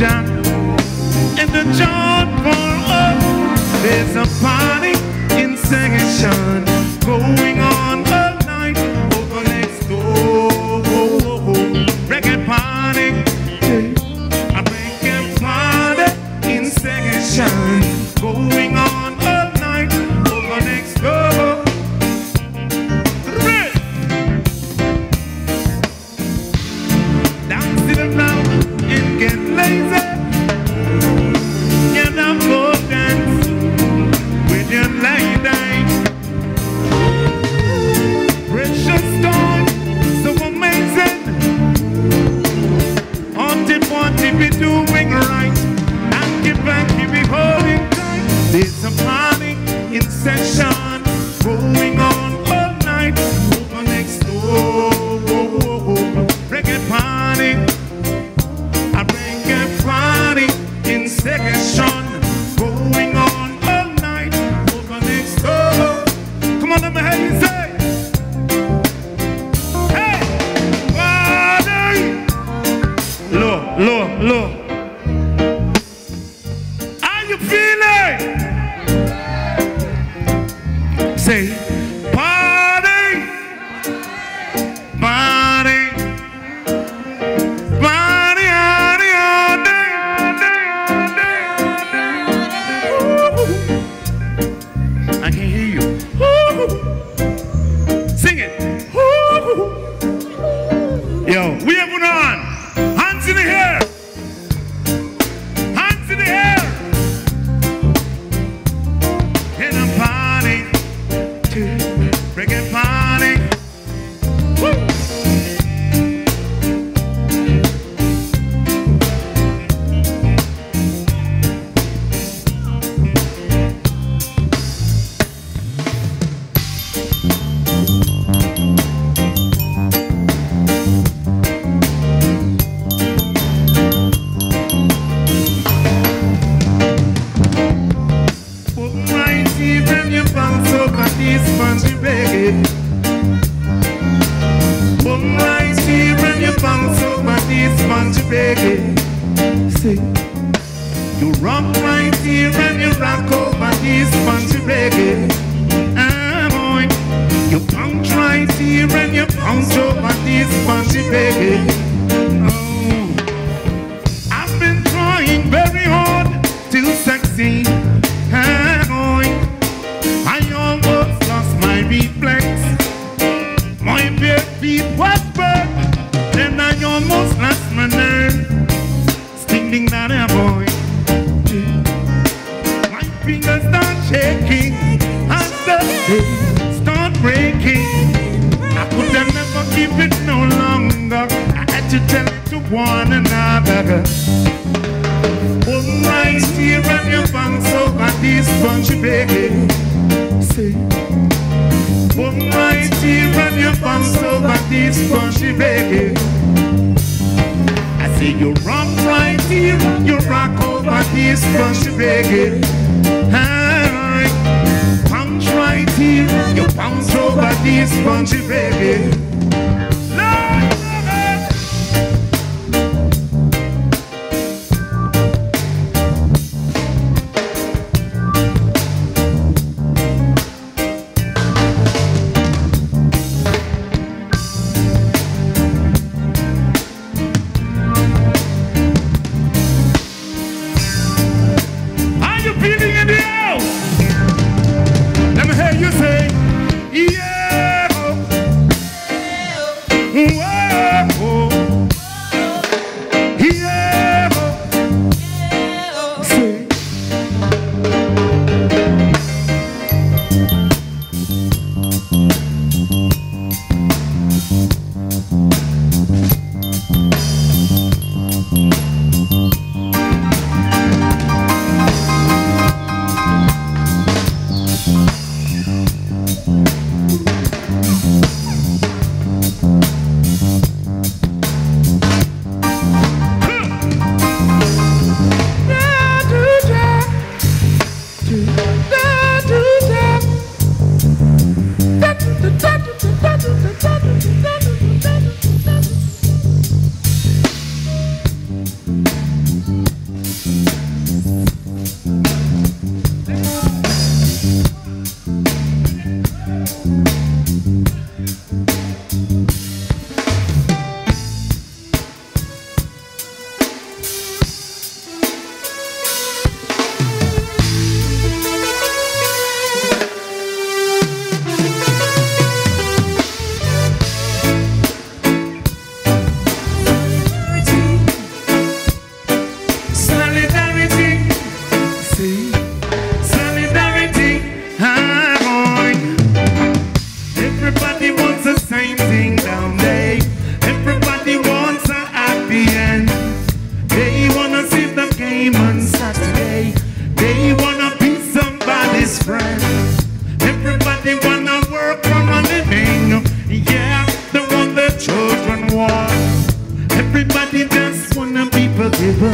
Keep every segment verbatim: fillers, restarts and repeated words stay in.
John and the John for up. There's a party in Section going on all night over next door. Reggae party, a reggae party in Section going on all night over next door. Down, sit around and get lazy. Get up, go dance with your lady. Precious stone, so amazing. Haunted, wanted be doing right. And get back, keep it holding tight. There's a party in Section going on all night over next door. Reggae party, a reggae party in Section going on all night over next door. Come on, let me hear you say, hey, party. Look, look, look. How you feeling? Say, party, party. Party, party, all day, all day, all day, all day. Ooh. I can't hear you. Ooh. Sing it. Ooh. Yo, we have one on. Hands in the air. Hands in the air. In a party, reggae party. Woo. Say, you rock right here and you rock over this funky reggae. Ah, boy, you punch right here and you punch over this funky reggae. Oh, I've been trying very hard to succeed. Ah, boy, I almost lost my reflex. My bare feet was burnt, then I almost lost my nerve. Stinging down there, boy. My fingers start shaking, and the start breaking. I could have never keep it no longer. I had to tell it to one another. One right here and you bounce over this bunch of reggae. Say, one right here and you bounce over this bunch of reggae. I say you rock right here, you rock over this bunch of reggae. Alright, punch right here, you bounce over this bunch of reggae. Lord, you say, yeah.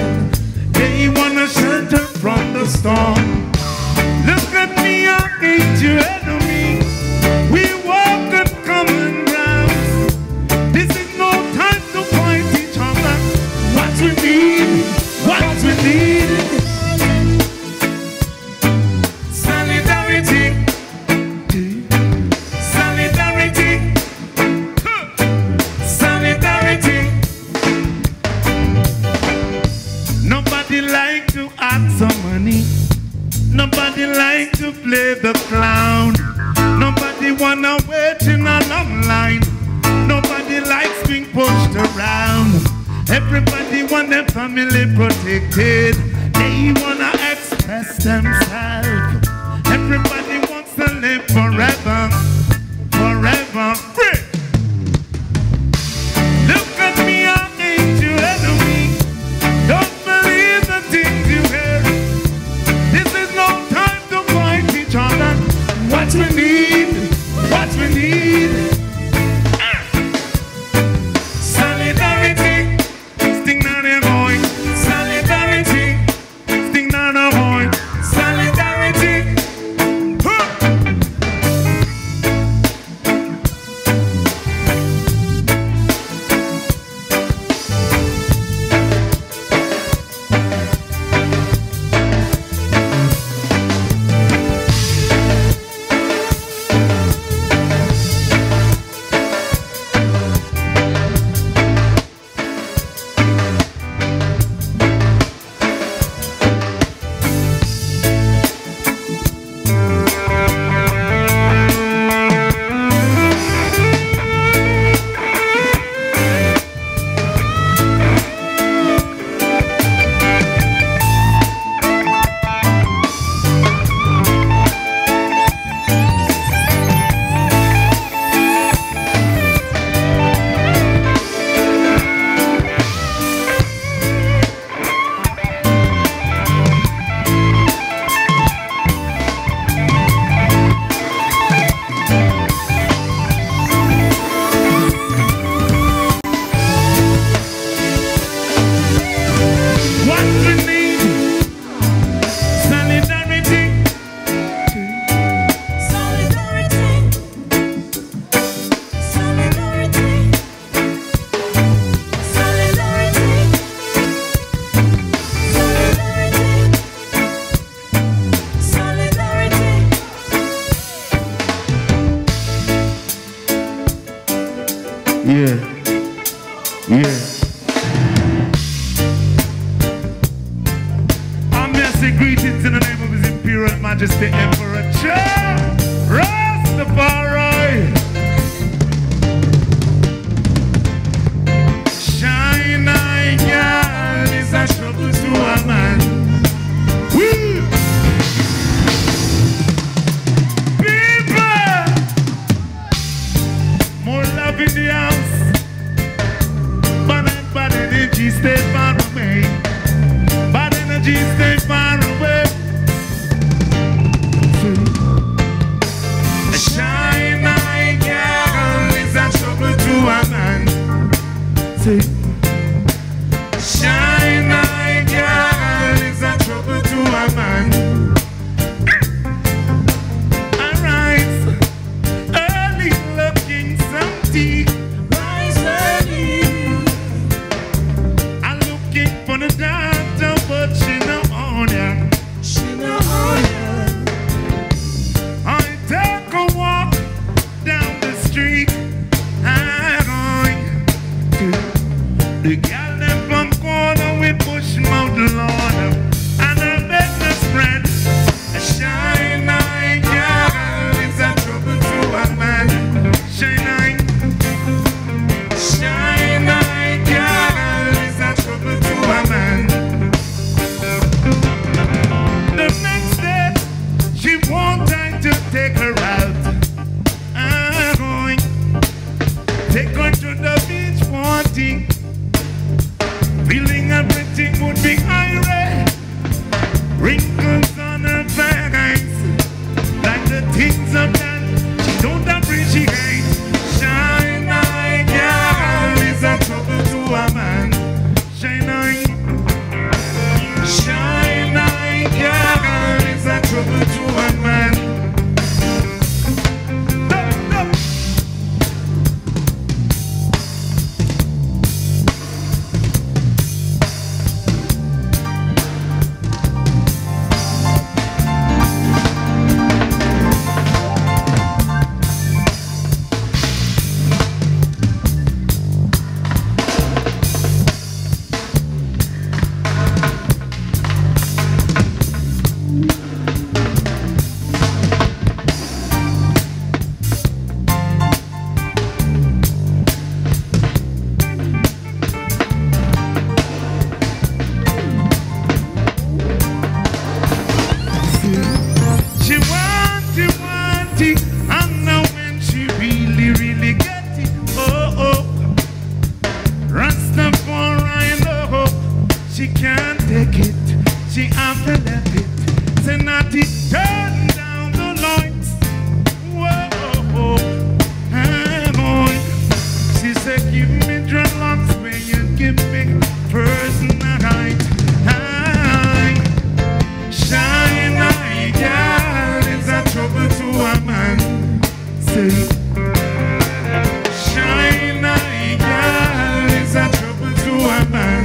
They wanna shelter from the storm. Look at me, I ain't your enemy. We walk on common ground. This is no time to fight each other. What we need, what we need. Solidarity. Solidarity. Solidarity. Nobody like to ask some money. Nobody like to play the clown. Nobody wanna wait in a long line. Nobody likes being pushed around. Everybody want their family protected. They wanna express themselves. Everybody wants to live forever, forever. Free. Look at me, I ain't your enemy. Don't believe the things you hear. This is no time to fight each other. What we need, what we need. Ah. Solidarity, sting down the void. Solidarity, sting down the void. Solidarity. Huh. Yeah, yeah. I'm here to say greetings in the name of His Imperial Majesty Emperor Charles Rastafari. Shine eye, girl, is a trouble to a man. Woo! People, more love in the house. Bad energy, stay far away. Bad energy, stay far away. See? take it, she have to let it. Say naughty, turn down the lights. Whoa, hang on. She said, give me dreadlocks when you give me first night. Shine eye, girl, is a trouble to a man. Say, shine eye, girl, is a trouble to a man.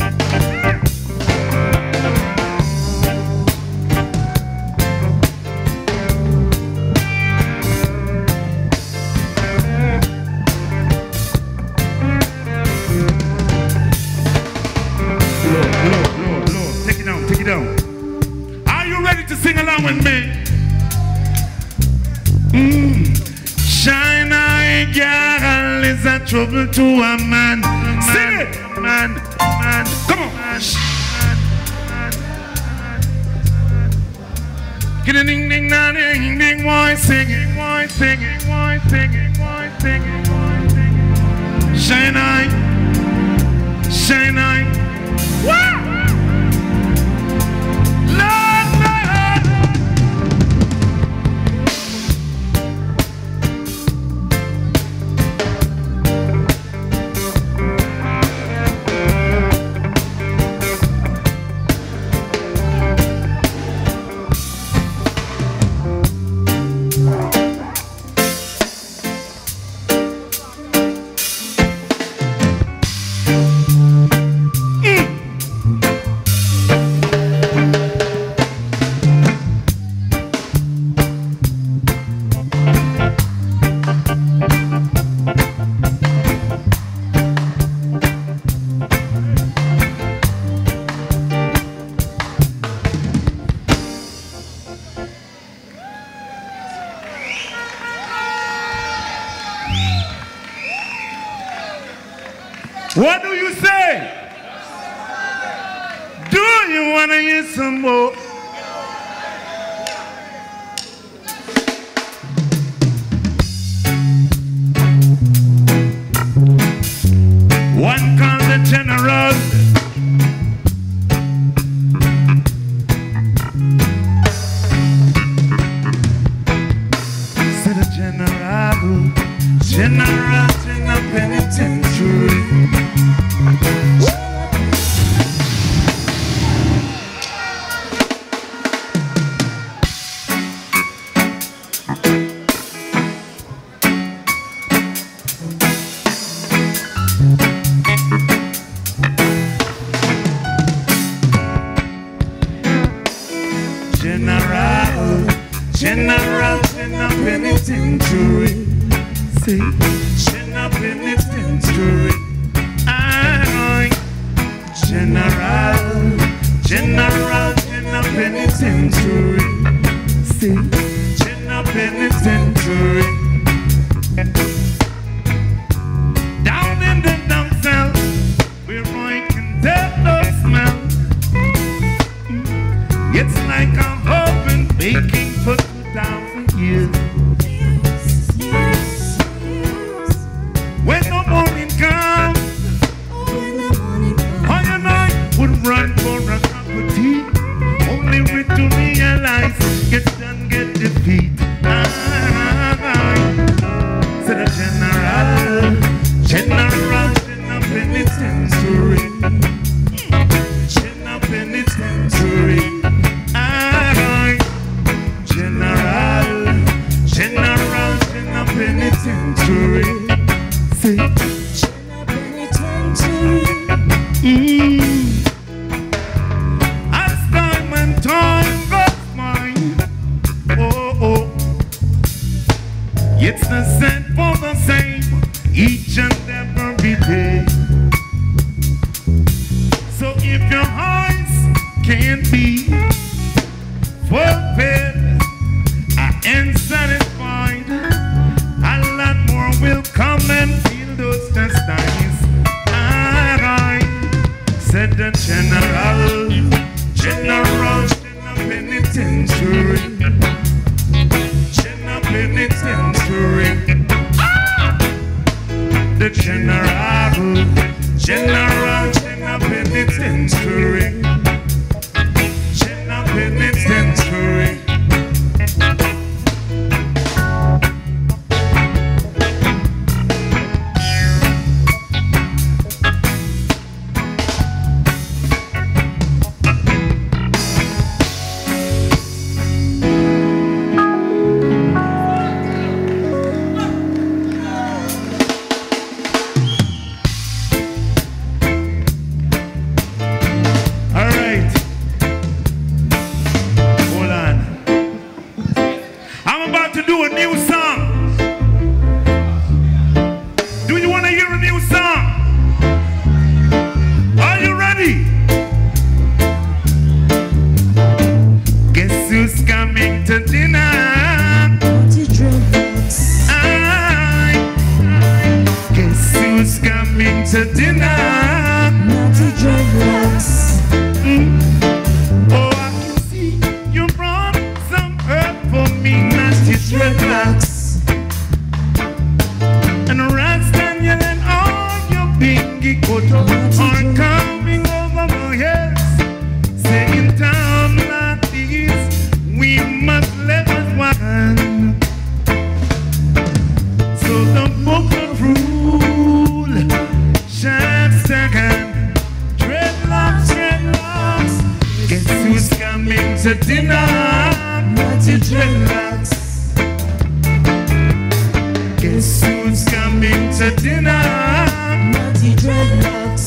Low, low, low, low. Take it down, take it down. Ready to sing along with me? Mm. Shine eye, girl, is a trouble to a man. man sing it, man, man. Come on. Get a ding ding ding ding ding. Why singing? Why singing? Why singing? Why singing? Why singing? Shine eye, shine eye. Wow. What do you say? Do you want to hear some more? One called the general. Said the general, general in the penitentiary. General, general in the penitentiary. See, general penitentiary. I, general, general in the penitentiary. See, general penitentiary. Down in the dump cell, where I can tell the smell. It's like I'm oven baking for two thousand years. When the morning comes, all your night would run for a cup of tea, only with to realize get done, get defeat. Said a general, general, general penitentiary, general penitentiary. General, general, general penitentiary. See, general penitentiary. Mm. As time and time goes by, oh oh, it's the same for the same each and every day. So if your eyes can't be fulfilled and satisfied, a lot more will come and feel those chastised. I said the general, general, general penitentiary, general penitentiary. Ah! The general, general, general penitentiary. to dinner. Naughty dreadlocks. Guess who's coming to dinner? Naughty dreadlocks.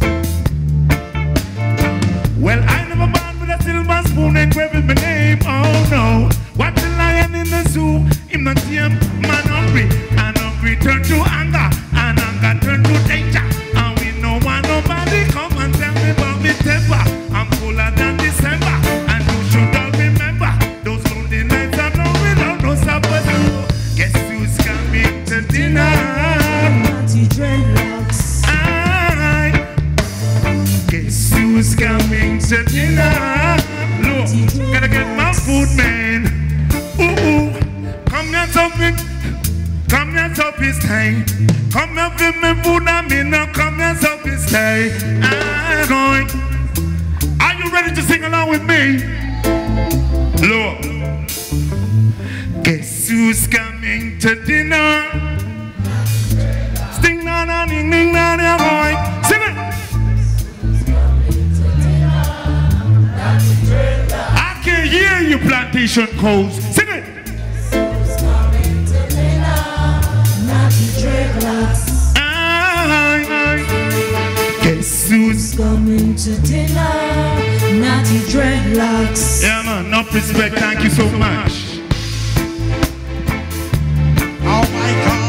Well, I never born with a silver spoon and with my name. Oh no. Watch the lion in the zoo. Him not tame, man hungry. And hungry turn to anger. And anger turn to danger. And we no want nobody come and tell me about me temper. I'm cooler than December. And you should all remember those lonely nights I know without no supper. Guess who's coming to dinner? Naughty dreadlocks. Alright. Guess who's coming to dinner? Look, gotta get my food, man. Ooh, ooh. Come here, something. Come here, so it's time. Come here, give me food, I mean, now come here, so it's time. I'm going. Are you ready to sing along with me? Look. Guess who's coming to dinner? Sting na na ding ding na na boy. Sing it. I can hear you, plantation codes. Sing it. I, I. Guess who's coming to dinner? Naughty dreadlocks. Yeah man, enough respect, thank you so much. Oh my God.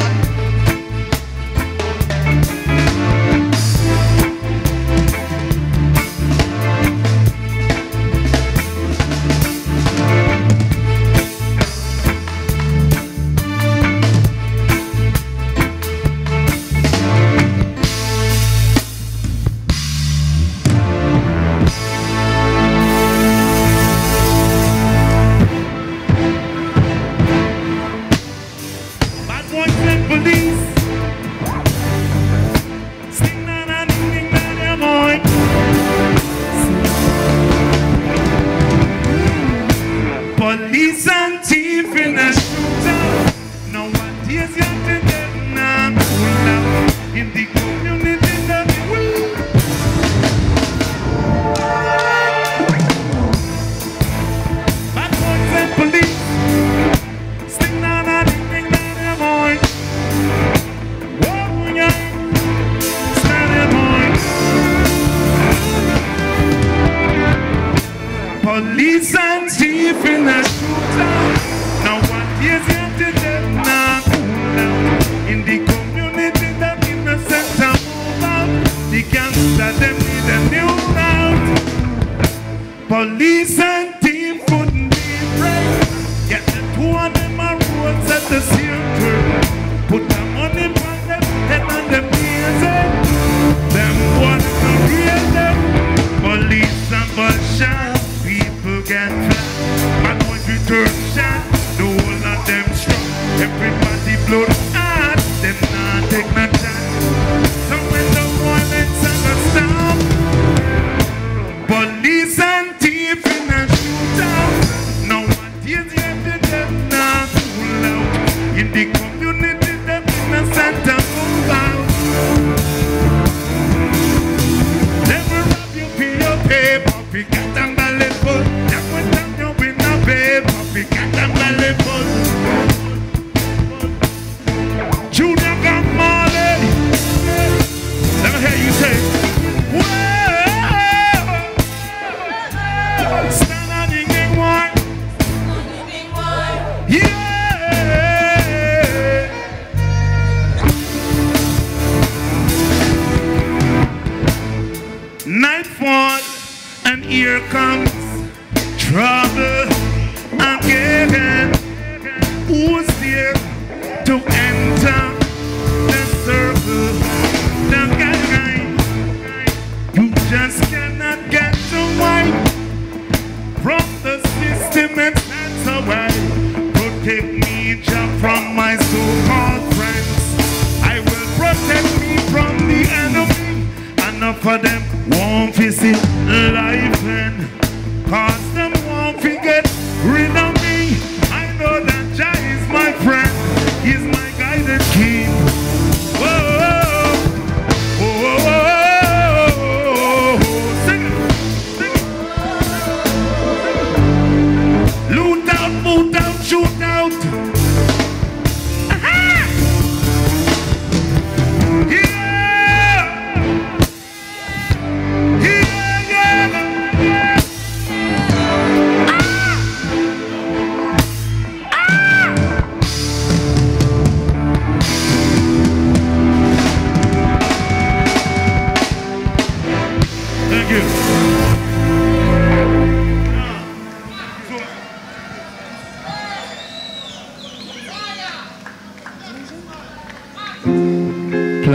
Police and thief in a shootout. No one tears you to get now. In the community that we bad boys and police. Sting down and ding down your boy. Whoa, yeah. Stand your boy. Police and thief in a shootout. Now what is it to them now? In the community that innocent are move out. The gangsters them need a new route. Police and thief couldn't be brave. Yet the two of them are roads at the same time. Put the money on them head and them easy. Them want to real them. Police and bullshit. People get flat, my boys return shot. The whole of them strong. Everybody blow the heart. Them not take no chance. So when the violence and the storm, police and thief in a shootout. No one is yet to them not pull out. In the community, them innocent and move out. Never rob you for your paper. We got them belly full. Just when time you win a paper. We got them belly full. Junior got Marley. Let me hear you say, whoa. Stand on the gang one. Yeah. Nightfall. And here comes trouble again. Who's there to enter the circle? The guy, you just cannot get away from the system, and that's alright. Protect me, Jah, from my so-called friends. I will protect me from the enemy. Enough of them won't visit life and cause them won't forget rid of me. I know that Jah is my friend, he's my guided king. Whoa, whoa, whoa, whoa, whoa. Sing it, sing it.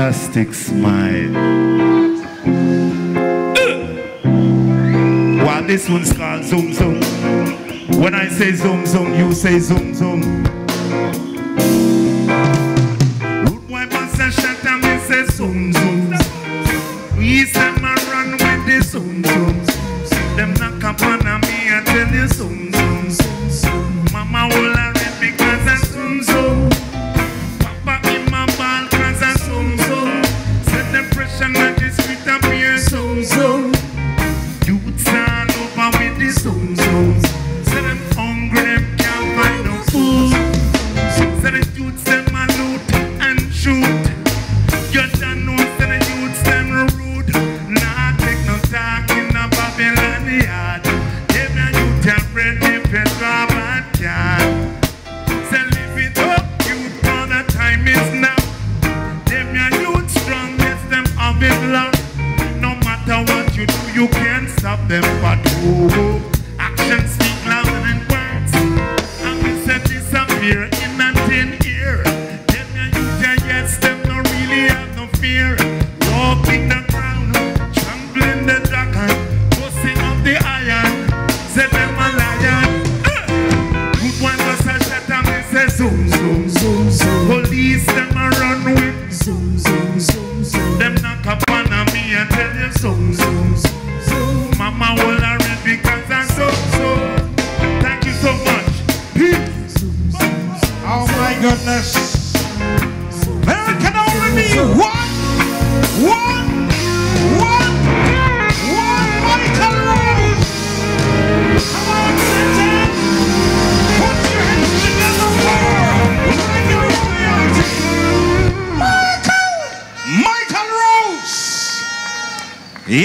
fantastic smile. While this one's called Zoom Zoom. When I say Zoom Zoom, you say Zoom Zoom. Root wipe and say shut and me say Zoom Zoom. We say my run with the Zoom Zoom. Them knock up on me and tell you Zoom Zoom. Mama will arrange because I Zoom Zoom. Papa in my ball cause I Zoom Zoom. Set the pressure on the street up here Zoom Zoom. Youths all over with the Zoom Zoom. Say them hungry, them can't find no food. Say the youths them a loot and shoot. You don't know say the youths them rude. Nah take no talk in a Babylon yard. Give your youth your bread if you drop a can. Say live it up, youth, for the time is now. Them your youth strong, yes them have it long. No matter what you do, you can't stop them. But oh, action speaks.